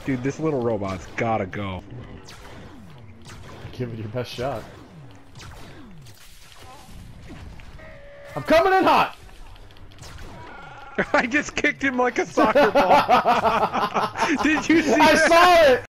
Dude, this little robot's gotta go. Give it your best shot. I'm coming in hot! I just kicked him like a soccer ball. Did you see I that? saw it!